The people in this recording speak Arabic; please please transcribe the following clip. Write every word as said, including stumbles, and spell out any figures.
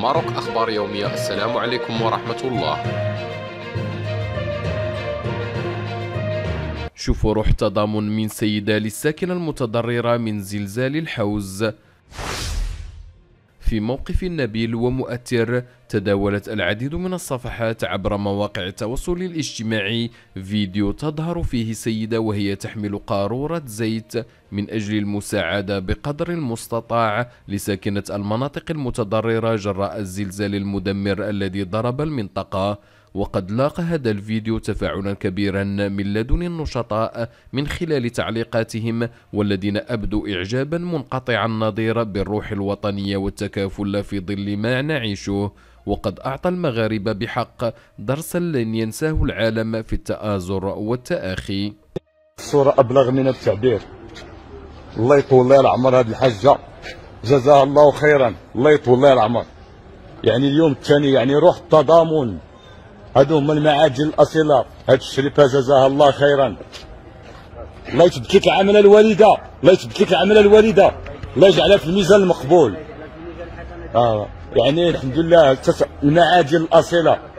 ماروك أخبار يومية. السلام عليكم ورحمة الله. شوفوا روح تضامن من سيدة للساكنة المتضررة من زلزال الحوز. في موقف نبيل ومؤثر تداولت العديد من الصفحات عبر مواقع التواصل الاجتماعي فيديو تظهر فيه سيدة وهي تحمل قارورة زيت من أجل المساعدة بقدر المستطاع لساكنة المناطق المتضررة جراء الزلزال المدمر الذي ضرب المنطقة. وقد لاقى هذا الفيديو تفاعلا كبيرا من لدن النشطاء من خلال تعليقاتهم، والذين أبدوا إعجابا منقطع النظير بالروح الوطنية والتكافل في ظل ما نعيشه. وقد أعطى المغاربة بحق درسا لن ينساه العالم في التآزر والتآخي. الصورة أبلغ من التعبير. الله يطول لها العمر هذه الحجة، جزاها الله خيرا، الله يطول لها العمر. يعني اليوم الثاني يعني روح التضامن، هادو هما المعادن الاصيله، هاد الشريفه جزاها الله خيرا. الله يثبت لك العمل الوالده، الله يثبت لك العمل الوالده، الله يجعلها في الميزان المقبول. اه يعني الحمد لله المعادن الاصيله.